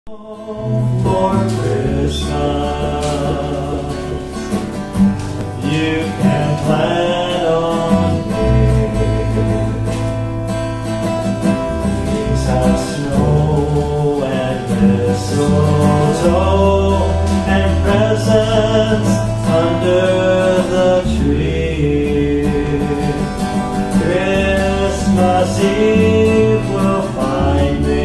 For Christmas, you can plan on me. Please have snow and mistletoe and presents under the tree. Christmas Eve will find me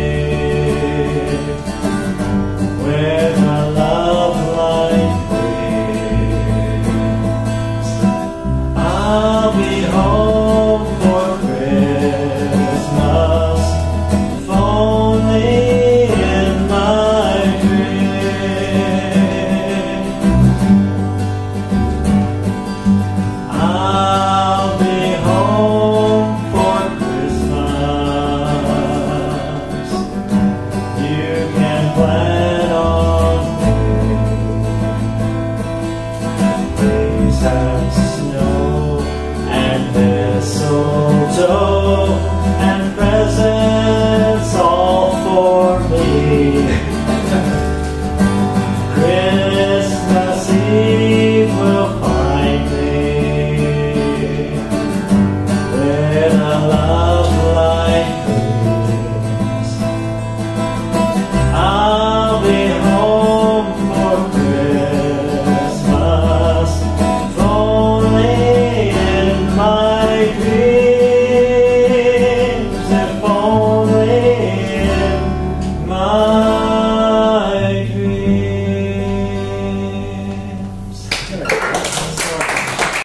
where my love light gleams. I'll be home for Christmas, if only in my dream. I'll be home for Christmas. You can plan on have snow and mistletoe and presents all for me. Christmas Eve will find me where the love light gleams. I'll be home for Christmas, my dream.